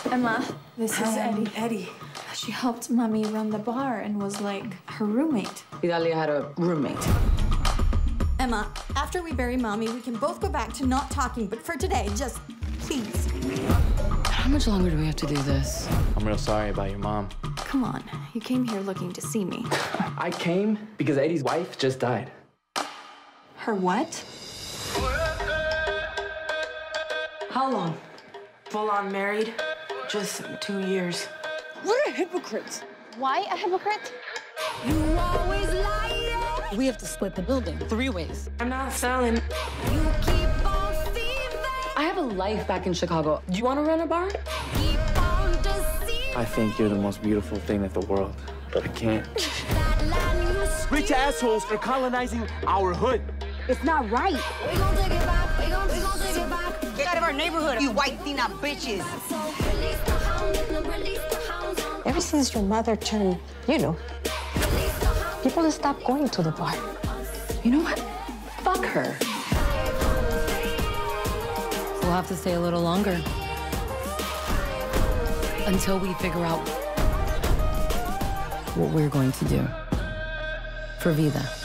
Emma, this is Eddie. Eddie. She helped Mommy run the bar and was like her roommate. Idalia had a roommate. Emma, after we bury Mommy, we can both go back to not talking, but for today, just please. How much longer do we have to do this? I'm real sorry about your mom. Come on, you came here looking to see me. I came because Eddie's wife just died. Her what? How long? Full on married? Just 2 years. We're hypocrites. Why a hypocrite? You always lie. We have to split the building 3 ways. I'm not selling. You keep on thieving. I have a life back in Chicago. Do you want to run a bar? Keep on deceiving. I think you're the most beautiful thing in the world, but I can't. Rich assholes are colonizing our hood. It's not right. We gon' take it back. We gon' take it back. Get out of our neighborhood, you white Tina bitches. Ever since your mother turned, people have stopped going to the bar. You know what? Fuck her. We'll have to stay a little longer. Until we figure out what we're going to do for Vida.